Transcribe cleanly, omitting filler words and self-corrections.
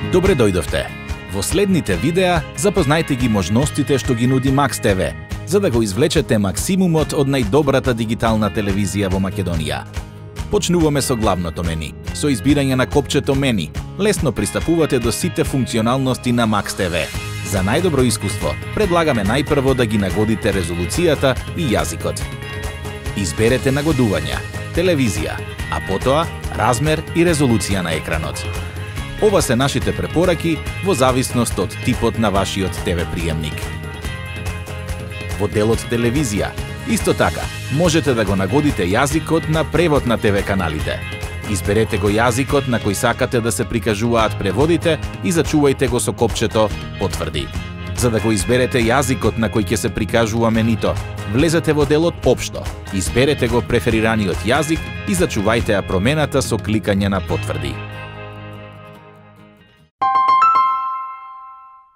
Добре дојдовте! Во следните видеа запознајте ги можностите што ги нуди Макс ТВ, за да го извлечете максимумот од најдобрата дигитална телевизија во Македонија. Почнуваме со главното мени. Со избирање на копчето мени, лесно пристапувате до сите функционалности на Макс ТВ. За најдобро искуство, предлагаме најпрво да ги нагодите резолуцијата и јазикот. Изберете нагодувања, телевизија, а потоа размер и резолуција на екранот. Ова се нашите препораки во зависност од типот на вашиот ТВ приемник. Во делот телевизија, исто така, можете да го нагодите јазикот на превод на ТВ каналите. Изберете го јазикот на кој сакате да се прикажуваат преводите и зачувајте го со копчето "Потврди". За да го изберете јазикот на кој ќе се прикажува менито, влезете во делот "Општо", изберете го преферираниот јазик и зачувајте ја промената со кликање на "Потврди".